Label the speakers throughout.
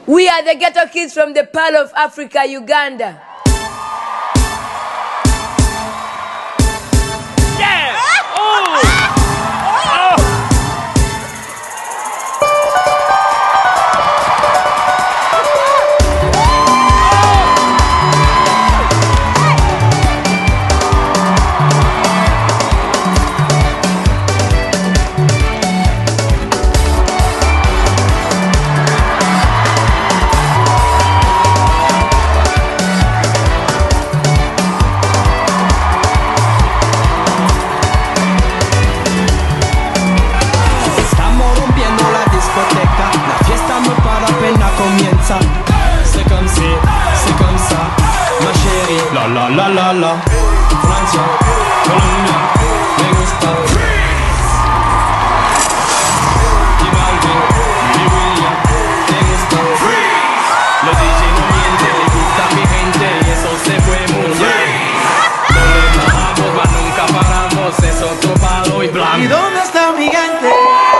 Speaker 1: We are the ghetto kids from the Pearl of Africa, Uganda.
Speaker 2: Yeah! Oh!
Speaker 3: C'est comme si, c'est comme ça, ma chérie. La la la la la. Francia, Colombia, me gusta. Y Balvin, y William, me gusta. Los DJ no mienten, le gusta a mi gente y eso se fue muy bien. No le bajamos, mas nunca paramos, es otro palo y blanco.
Speaker 4: ¿Y dónde está mi gente?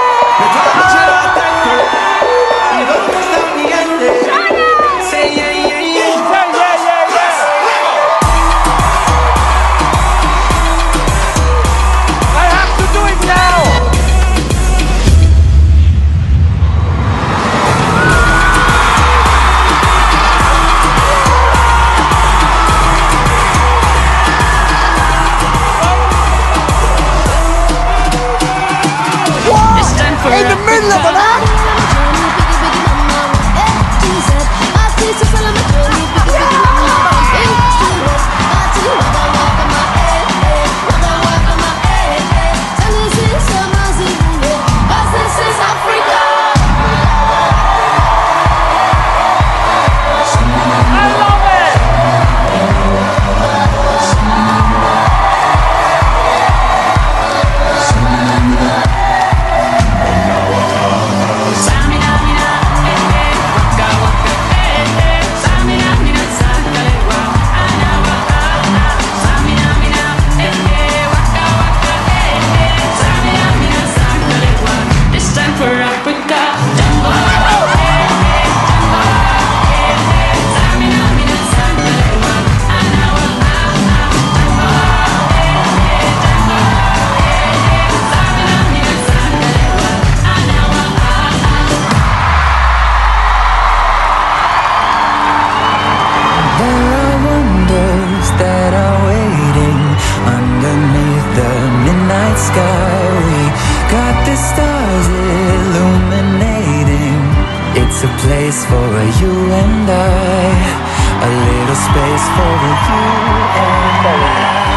Speaker 5: In the middle of an act?
Speaker 6: Sky, we got the stars illuminating. It's a place for you and I, a little space for you and I.